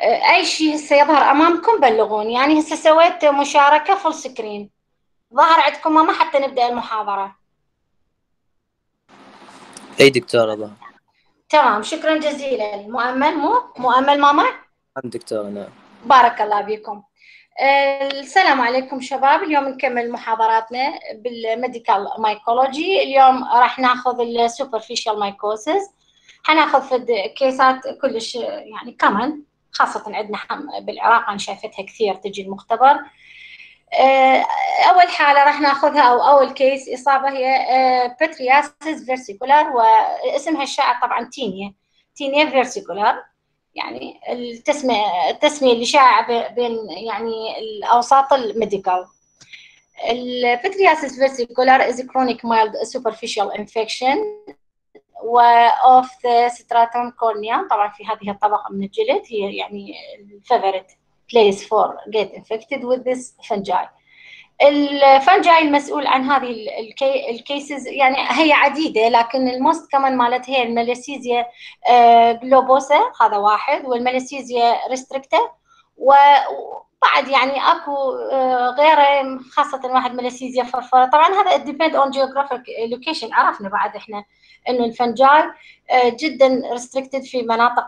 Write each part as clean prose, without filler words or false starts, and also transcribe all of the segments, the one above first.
اي شيء هسه يظهر امامكم بلغوني. يعني هسه سويت مشاركة فول سكرين، ظهر عندكم ماما حتى نبدأ المحاضرة. اي دكتورة ظهر. تمام، شكرا جزيلا. مؤمل، مو مؤمل ماما. عن دكتورة نعم. بارك الله بكم. السلام عليكم شباب. اليوم نكمل محاضراتنا بالميديكال مايكولوجي. اليوم راح ناخذ السوبرفيشال مايكوسيس. حناخذ في كيسات كلش يعني كمان، خاصة عندنا بالعراق أنا شايفتها كثير تجي المختبر. آه، أول حالة راح ناخذها أو أول كيس إصابة هي بترياسيس فيرسيكولار، واسمها الشائع طبعا تينيا، تينيا فيرسيكولار. يعني التسمية اللي شائعة بين يعني الأوساط الميديكال. البترياسيس فيرسيكولار is a chronic mild superficial infection of the stratum cornea. طبعا في هذه الطبقة من الجلد هي يعني favorite place for get infected with this fungi. الفنجاي المسؤول عن هذه الكيسز يعني هي عديدة، لكن الموست كمان مالتها هي الماليسيزيا جلوبوسا، هذا واحد، والماليسيزيا ريستريكتا، وبعد يعني اكو غيره، خاصة واحد ماليسيزيا فرفرة. طبعا هذا depend on geographic location. عرفنا بعد احنا انه الفنجاي جدا ريستريكتد في مناطق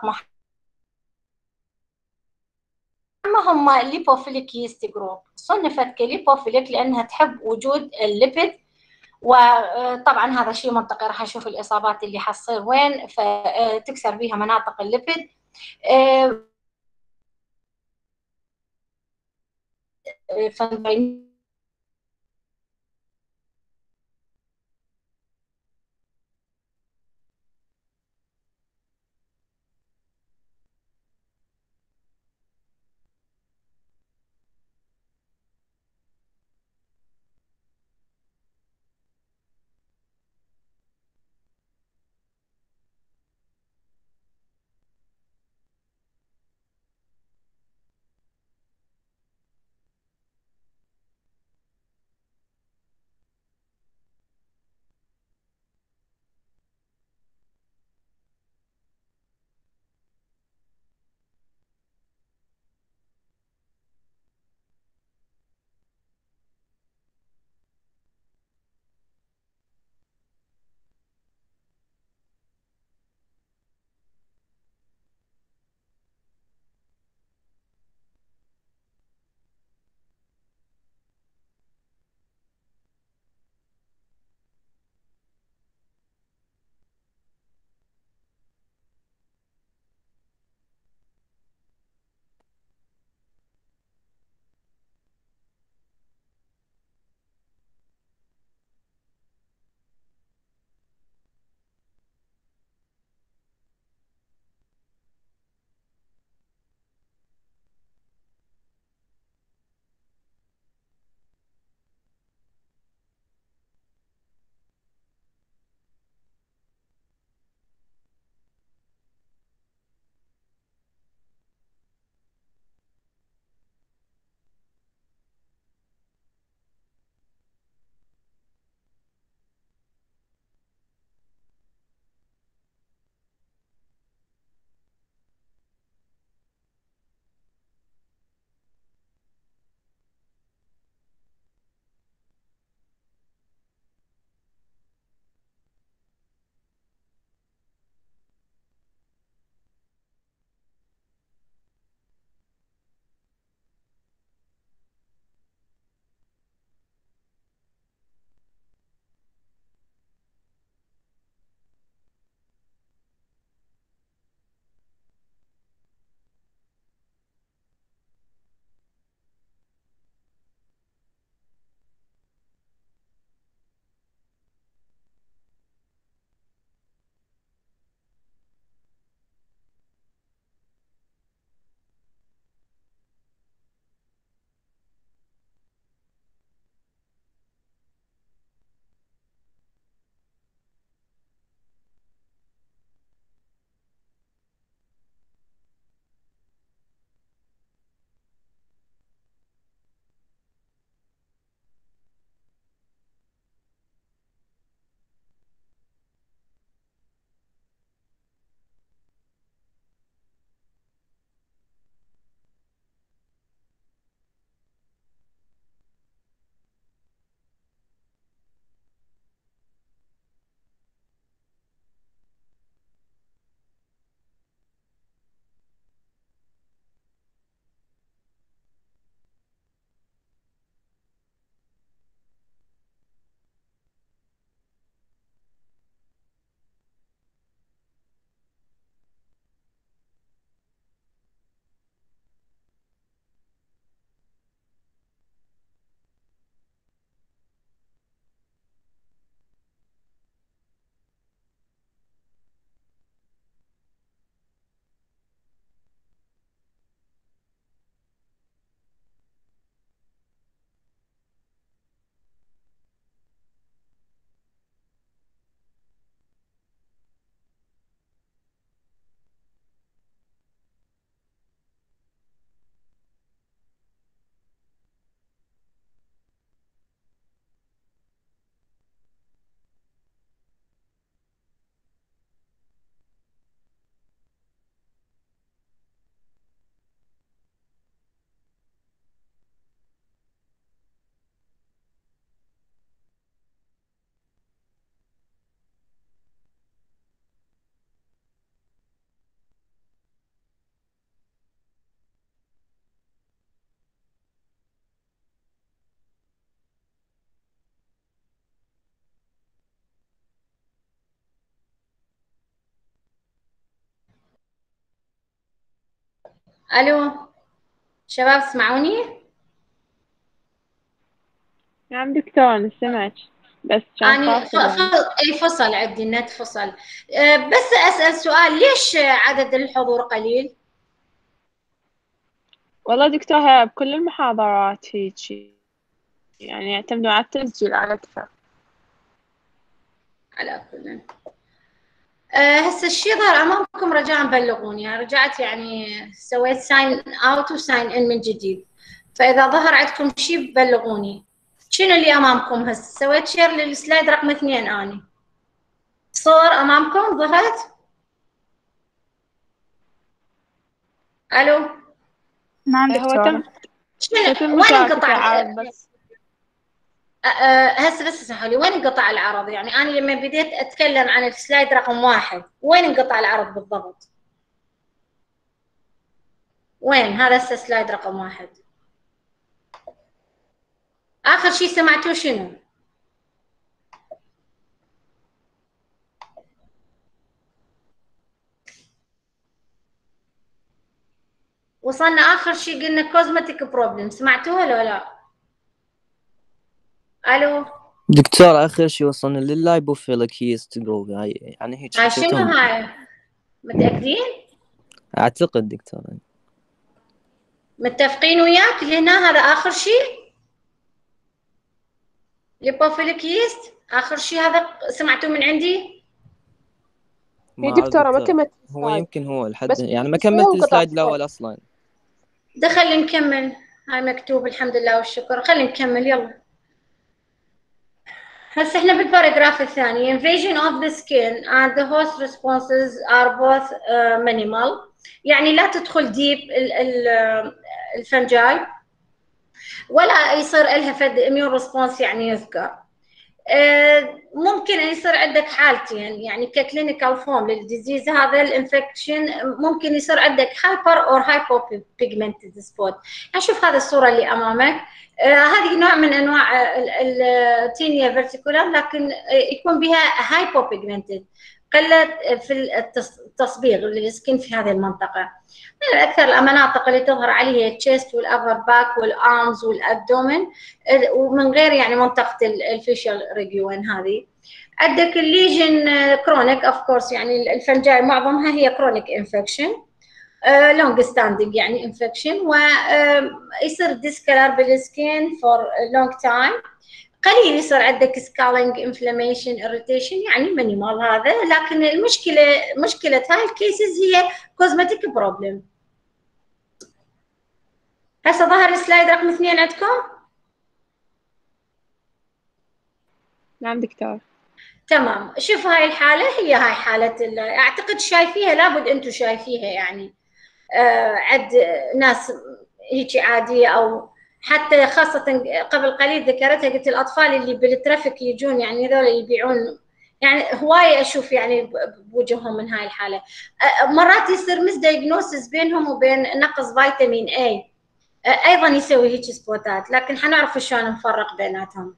اما هم الليبوفيليك يست جروب. صنفت كليبوفيليك لانها تحب وجود الليبيد، وطبعا هذا شيء منطقي. راح نشوف الاصابات اللي حتصير وين فتكسر بها مناطق الليبيد. الو شباب اسمعوني؟ نعم دكتورة نسمعك، بس كان اني فاصل يعني. اي فصل عندي النت فصل. بس اسال سؤال، ليش عدد الحضور قليل؟ والله دكتورة بكل المحاضرات هيجي، يعني يعتمدوا على التسجيل على أكثر. على كل هسه الشيء ظهر امامكم، رجاء بلغوني. رجعت يعني سويت ساين اوت وساين ان من جديد، فاذا ظهر عندكم شيء بلغوني. شنو اللي امامكم هسه؟ سويت شير للسلايد رقم 2. اني صور امامكم ظهرت؟ الو نعم هو دكتورة. تم وين مشاركة انقطع؟ العرض بس. هسه بس اسمحوا لي، وين انقطع العرض؟ يعني انا لما بديت اتكلم عن السلايد رقم 1 وين انقطع العرض بالضبط؟ وين هذا هسه سلايد رقم 1؟ اخر شيء سمعتوه شنو؟ وصلنا اخر شيء قلنا كوزمتيك بروبلم، سمعتوها ولا لا؟ الو دكتور آخر شي وصلنا لللايبوفيليك هيست جروب، يعني هيك هاي شو شنو هاي؟ متاكدين؟ أعتقد دكتور. متفقين وياك هنا هذا اخر شيء؟ ليبوفيليك ييست اخر شيء هذا سمعتوه من عندي؟ هي ما أعرف دكتورة ما دكتور، كملت هو السلايد، يمكن هو لحد بس يعني ما بس مو كملت انقطع السلايد الصوت. الأول أصلا. دخل نكمل. هاي مكتوب الحمد لله والشكر، خلينا نكمل يلا. هسه احنا بالباراجراف الثاني. invasion of the skin and the host responses are both minimal، يعني لا تدخل ديب الفنجاي ولا يصير لها فد immune response يعني يذكر. ممكن ان يصير عندك حالتين يعني ككلينيكال فورم للديزيز هذا الانفكشن، ممكن يصير عندك هايبر اور هايبو بيجمنتد سبوت. يعني شوف هذه الصوره اللي امامك، هذه نوع من انواع التينيا فيرتيكولار، لكن يكون بها هايبو بيجمنتد، قله في التصبيغ للسكين في هذه المنطقه. من اكثر المناطق اللي تظهر عليها التشيست والابر باك والارمز والابدومن، ومن غير يعني منطقه الفيشل ريجيون. هذه عندك الليجن كرونيك اوف كورس، يعني الفنجاي معظمها هي كرونيك انفكشن لونج ستاندينج يعني انفكشن، ويصير ديسكلر بالسكين فور لونج تايم. قليل يصير عندك سكالينج انفلاميشن اريتيشن يعني مينيمال هذا، لكن مشكله هاي الكيسز هي كوزمتيك بروبلم. هسه ظهر السلايد رقم 2 عندكم؟ نعم دكتور. تمام. شوف هاي الحالة، هي هاي حالة اعتقد شايفيها، لابد انتم شايفيها يعني. عد ناس هيك عادية، او حتى خاصة قبل قليل ذكرتها، قلت الاطفال اللي بالترافيك يجون يعني هذول يبيعون، يعني هواية اشوف يعني بوجههم من هاي الحالة. مرات يصير مس دايجنوسيس بينهم وبين نقص فيتامين اي، ايضا يسوي هيك سبوتات، لكن حنعرف شلون نفرق بيناتهم.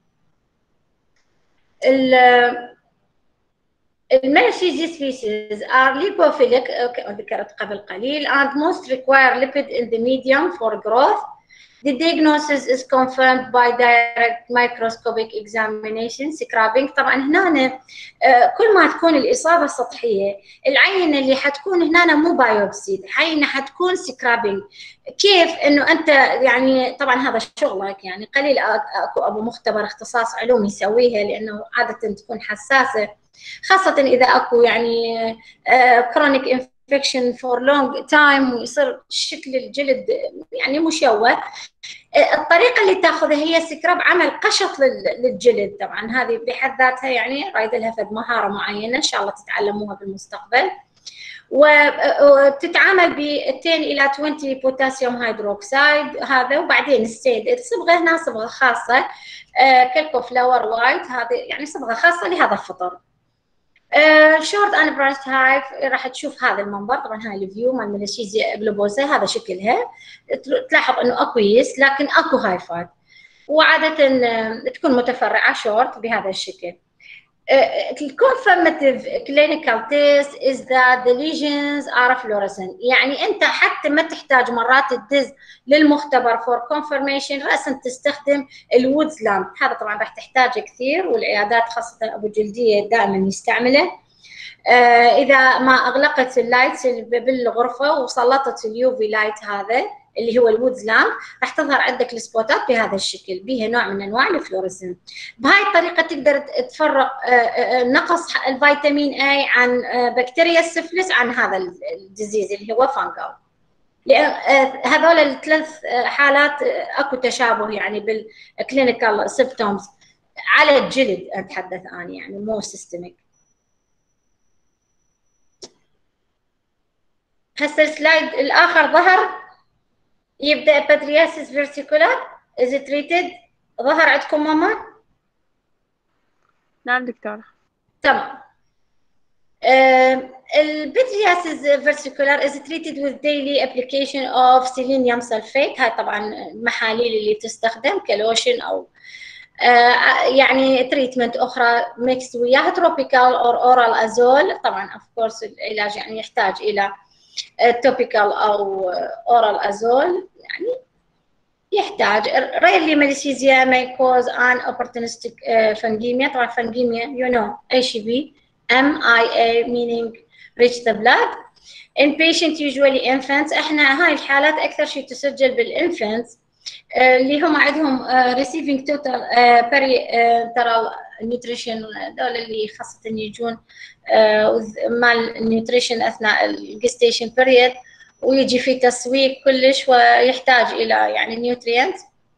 الميلاشيزي species are lipophilic ذكرت قبل قليل and most require lipid in the medium for growth. The diagnosis is confirmed by direct microscopic examination scrubbing. طبعا هنا كل ما تكون الإصابة سطحية، العينة اللي حتكون هنا مو بايوبسي، العينة حتكون سكرابينج. كيف انه انت يعني طبعا هذا شغلك، يعني قليل اكو ابو مختبر اختصاص علوم يسويها، لانه عادة تكون حساسة، خاصة إذا أكو يعني كرونيك انفكشن فور لونج تايم ويصير شكل الجلد يعني مشوه. الطريقة اللي تاخذها هي سكراب، عمل قشط للجلد. طبعا هذه بحد ذاتها يعني رايد لها فد مهارة معينة إن شاء الله تتعلموها بالمستقبل. وتتعامل ب 10 إلى 20 بوتاسيوم هيدروكسيد هذا، وبعدين السيد صبغة هنا صبغة خاصة كالكو فلاور وايت، هذه يعني صبغة خاصة لهذا الفطر. شورت اند براست هايف راح تشوف هذا المنظر. طبعا هاي الفيو مال ميلاشيزيا جلوبوزا، هذا شكلها، تلاحظ انه اكو يس لكن اكو هايفات، وعاده تكون متفرعه شورت بهذا الشكل. الconfirmative clinical test is that the lesions are fluorescent. يعني أنت حتى ما تحتاج مرات تدز للمختبر for confirmation، رأسا تستخدم الوودز لامب. هذا طبعا راح تحتاجه كثير، والعيادات خاصة أبو جلدية دائما يستعمله. إذا ما أغلقت اللايتس بالغرفة وسلطت اليوفي لايت هذا اللي هو الوودز لامب، راح تظهر عندك السبوتات بهذا الشكل، بها نوع من انواع الفلوريسنت. بهاي الطريقه تقدر تفرق نقص الفيتامين اي عن بكتيريا السفلس عن هذا الديزيز اللي هو فانجل. لان هذول الثلاث حالات اكو تشابه يعني بالكلينيكال سيمبتومز على الجلد اتحدث عن، يعني مو سيستميك. هسه السلايد الاخر ظهر، يبدأ باترياسيس فيرتيكولار is treated. ظهر عندكم ماما؟ نعم دكتورة. تمام. الباترياسيس فيرتيكولار is treated with daily application of selenium sulfate. هاي طبعا المحاليل اللي تستخدم كلوشن او يعني تريتمنت اخرى ميكس وياها توبيكال او اورال ازول. طبعا اوف كورس العلاج يعني يحتاج الى توبيكال او اورال ازول، يعني يحتاج. rarely ماليسيزيا may cause an opportunistic fungemia. طبعا fungemia you know HB MIA meaning reach the blood in patient usually infants. احنا هاي الحالات اكثر شيء تسجل بالانفنتس اللي هم عندهم receiving total parenteral nutrition، دول اللي خاصة يجون مال نيوتريشن اثناء الجستيشن بيريد ويجي في تسويق كلش ويحتاج الى يعني نيوترينت،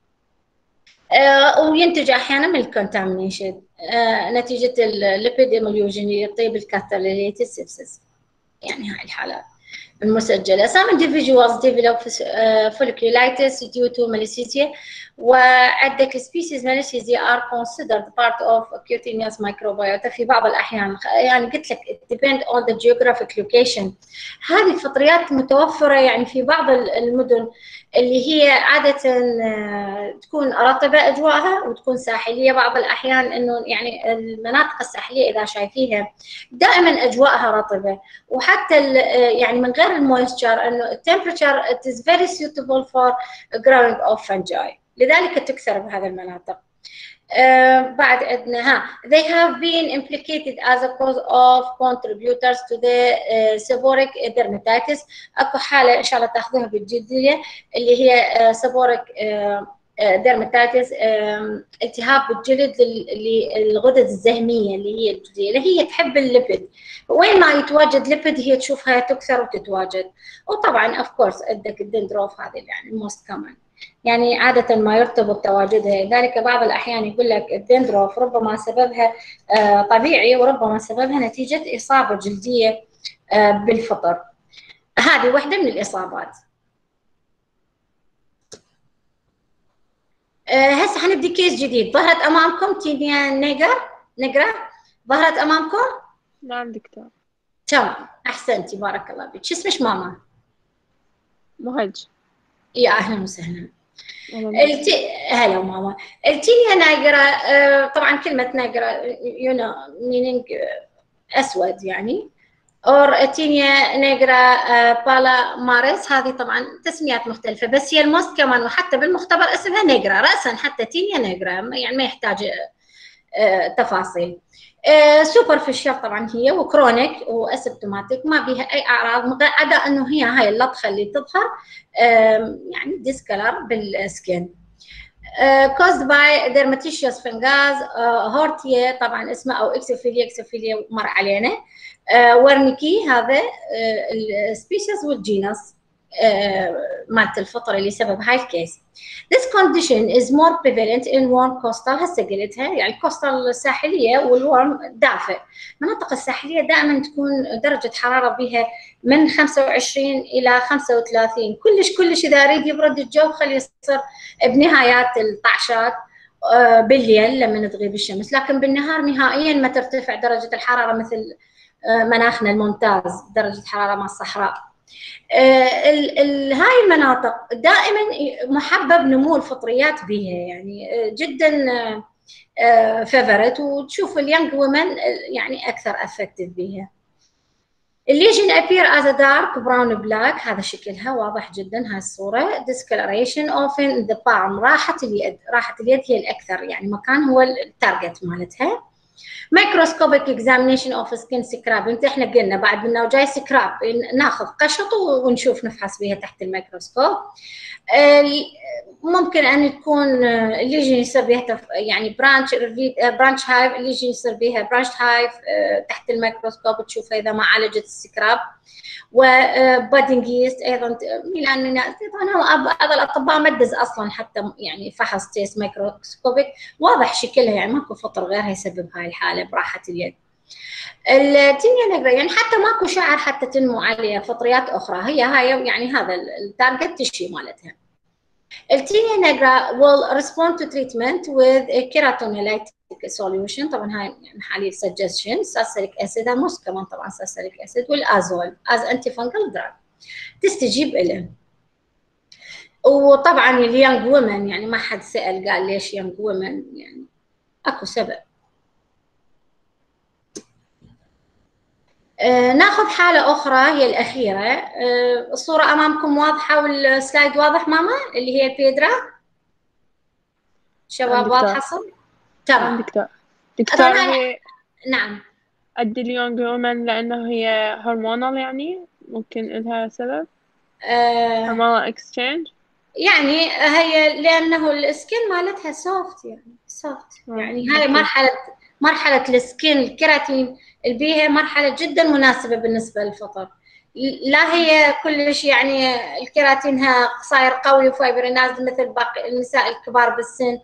وينتج احيانا من الكونتامينيشن نتيجه الليبيد ايموليوجن يطيب الكاتاليتيس سيبسس. يعني هاي الحالات المسجله. Some individuals develop folliculitis due to malassezia، وعندك species malassezia are considered part of cutaneous microbiota في بعض الأحيان. يعني قلت لك it depend on the geographic location. هذه الفطريات متوفرة يعني في بعض المدن اللي هي عادة تكون رطبة أجواءها وتكون ساحلية. بعض الأحيان إنه يعني المناطق الساحلية إذا شايفيها دائما أجواءها رطبة، وحتى يعني من غير المويستشر إنه temperature it is very suitable for growing of fungi، لذلك تكثر بهذه المناطق. بعد عندنا they have been implicated as a cause of contributors to the seborrheic dermatitis. اكو حاله ان شاء الله تاخذوها بالجديه اللي هي seborrheic dermatitis، التهاب بالجلد للغدد الزهميه اللي هي الجلديه اللي هي تحب الليبيد. وين ما يتواجد ليبيد هي تشوفها تكثر وتتواجد. وطبعا اوف كورس عندك الدندروف هذه يعني موست كمان، يعني عادة ما يرتبط تواجدها. لذلك بعض الأحيان يقول لك الدندروف ربما سببها طبيعي وربما سببها نتيجة إصابة جلدية بالفطر. هذه واحدة من الإصابات. هسه حنبدي كيس جديد. ظهرت أمامكم تينيا نيجرا ظهرت أمامكم؟ نعم دكتور. تمام أحسنتي بارك الله بك. شو اسمش ماما؟ مهج. يا أهلا وسهلا. هلا ماما. التينيا نايجرا طبعا كلمة نايجرا يو مينينج أسود يعني، اور تينيا نيجرا بالا ماريس. هذه طبعا تسميات مختلفة بس هي الموست كمان، وحتى بالمختبر اسمها نيجرا رأسا حتى تينيا نيجرا، يعني ما يحتاج تفاصيل. سوبرفيشال طبعا هي وكرونيك واسيبتوماتيك، ما بها اي اعراض عدا انه هي هاي اللطخه اللي تظهر يعني ديسكلر بالسكين. caused by dermatitious fungus هورتيا طبعا اسمه او اكسوفيليا مر علينا. ورنيكي هذا السبيشيز والجينس مالت الفطر اللي سبب هاي الكيس. This condition is more prevalent in warm coastal. هسه قلتها يعني الكوستال الساحليه والورم دافئ. المناطق الساحليه دائما تكون درجه حراره بها من 25 الى 35. كلش اذا اريد يبرد الجو خليه يصير بنهايات الطعشات بالليل لما تغيب الشمس، لكن بالنهار نهائيا ما ترتفع درجه الحراره مثل مناخنا الممتاز درجه حراره مع الصحراء. هاي المناطق دائما محبب نمو الفطريات بها، يعني جدا فيفرت، وتشوف اليونج وومن يعني اكثر افكتد بيها. الليجن appear as a dark brown black، هذا شكلها واضح جدا هاي الصورة. discoloration often the palm، راحة اليد هي الأكثر، يعني مكان هو التارجت مالتها. microscopic examination of skin scrub، احنا قلنا بعد منه جاي سكراب، ناخذ قشط ونشوف نفحص بها تحت الميكروسكوب. ممكن ان تكون الليجن يصير بها يعني برانش هايف، الليجن يصير بها برانش هايف تحت الميكروسكوب تشوفها اذا ما عالجت السكراب. وبادنج يست ايضا، لان بعض الاطباء مدز اصلا حتى يعني فحص تيست ميكروسكوبيك واضح شكلها، يعني ماكو فطر غيرها يسبب هاي الحاله براحه اليد. التينيا نيجرا يعني حتى ماكو شعر حتى تنمو عليها فطريات اخرى، هاي يعني هذا التارجت تشي مالتها. التينيا نيجرا will respond to treatment with a keratinolytic solution، طبعا هاي يعني حاليا suggestion salicylic acid، موس كمان طبعا salicylic acid والازول as antifungal drug تستجيب له. وطبعا اليونج وومن يعني ما حد سأل قال ليش يونج وومن، يعني اكو سبب. ناخذ حالة أخرى هي الأخيرة. الصورة أمامكم واضحة والسلايد واضح ماما، اللي هي البيدرا شباب واضحة صح؟ تمام دكتور طبعا هي نعم اليونج وومن لأنه هي هرمونال، يعني ممكن لها سبب هرمونال اكسشينج، يعني هي لأنه السكين مالتها سوفت، يعني سوفت يعني هاي مرحلة السكين الكيراتين البيها مرحلة جدا مناسبة بالنسبة للفطر. لا هي كلش يعني الكيراتينها قصير قوي وفايبريناز مثل باقي النساء الكبار بالسن،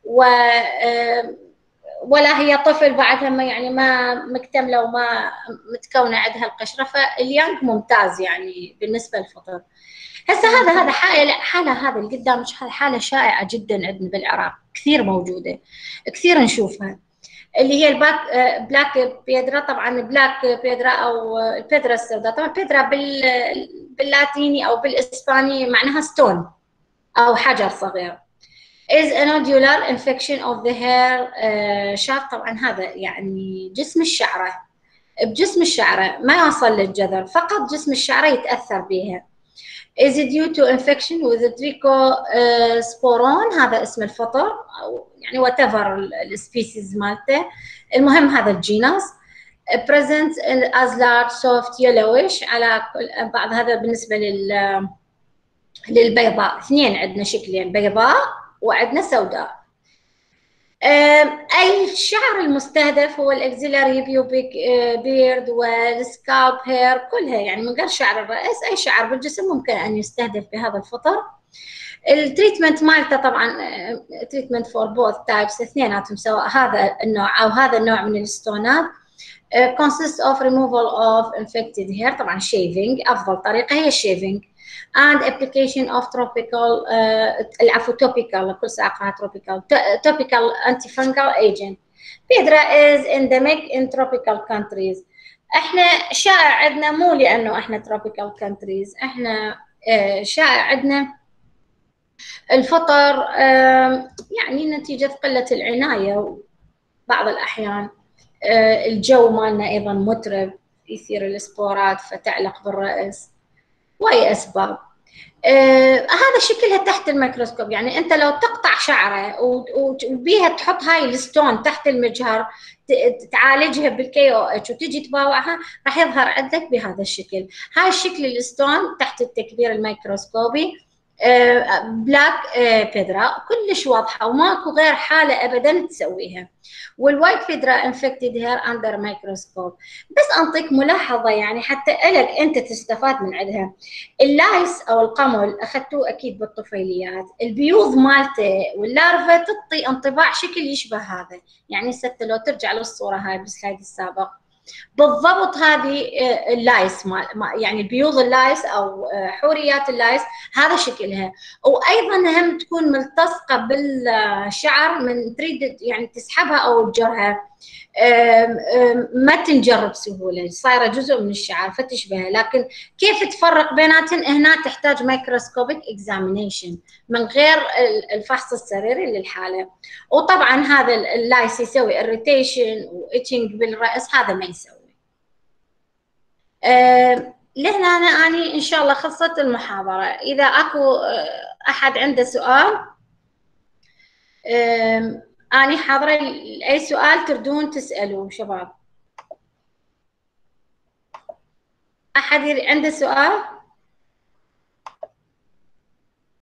ولا هي طفل بعدها ما يعني ما مكتمله وما متكونه عندها القشره، فاليانج ممتاز يعني بالنسبه للفطر. هسه هذا حاله هذا اللي قدامك هذه حاله شائعه جدا عندنا بالعراق، كثير موجوده كثير نشوفها، اللي هي بلاك بيدرا. طبعا بلاك بيدرا او البيدرا السوداء، طبعا بيدرا باللاتيني او بالاسباني معناها ستون او حجر صغير. is a nodular infection of the hair shaft، طبعا هذا يعني جسم الشعره، بجسم الشعره ما يوصل للجذر، فقط جسم الشعره يتاثر بها. is due to infection with the trichosporon، هذا اسم الفطر او يعني whatever السبيسيز مالته، المهم هذا الجينس. present as large soft yellowish على بعض. هذا بالنسبه للبيضاء، اثنين عندنا شكلين، بيضاء وعندنا سوداء. الشعر المستهدف هو الاكزيلاري بيوبيك بيرد والسكالب هير كلها، يعني من غير شعر الراس اي شعر بالجسم ممكن ان يستهدف بهذا الفطر. التريتمنت مالته طبعا تريتمنت فور بوث تايبس، اثنيناتهم سواء هذا النوع او هذا النوع من الستونات. consists of removal of infected hair، طبعا shaving افضل طريقه هي shaving and application of tropical العفو topical، كل ساعه قاعه topical antifungal agent. بيدرا is endemic in tropical countries. احنا شائع عندنا مو لانه احنا tropical countries، احنا شائع عندنا الفطر يعني نتيجه قله العنايه، بعض الاحيان الجو مالنا ايضا مترب يثير السبورات فتعلق بالراس، واي اسباب. هذا شكلها تحت الميكروسكوب، يعني انت لو تقطع شعره وبيها تحط هاي الستون تحت المجهر تعالجها بالكي او اتش وتجي تباوعها راح يظهر عندك بهذا الشكل. هاي الشكل الستون تحت التكبير الميكروسكوبي بلاك بيدرا كلش واضحه وماكو غير حاله ابدا تسويها. والوايت بيدرا انفكتد هير اندر ميكروسكوب. بس انطيك ملاحظه يعني حتى الك انت تستفاد من عندها. اللايس او القمل اخذتوه اكيد بالطفيليات، البيوض مالته واللارفا تعطي انطباع شكل يشبه هذا، يعني ست لو ترجع للصوره هاي بالسلايد السابق بالضبط هذه اللايس يعني بيوض اللايس او حوريات اللايس هذا شكلها. وايضا هم تكون ملتصقه بالشعر من تريد يعني تسحبها او تجرها ما تنجر بسهوله، صايره جزء من الشعر فتشبهها. لكن كيف تفرق بيناتهم هنا تحتاج مايكروسكوبيك اكزامينيشن من غير الفحص السريري للحاله. وطبعا هذا اللايس يسوي اريتيشن واتشنج بالراس، هذا ما يسوي. لهنا أنا إن شاء الله خلصت المحاضرة. إذا أكو أحد عنده سؤال أنا حاضرة أي سؤال تردون تسألوه شباب. أحد عنده سؤال؟